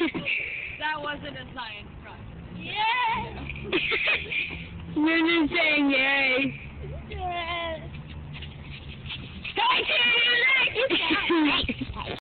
That wasn't a science project. Yay! You're just saying yay. Yay! Hey,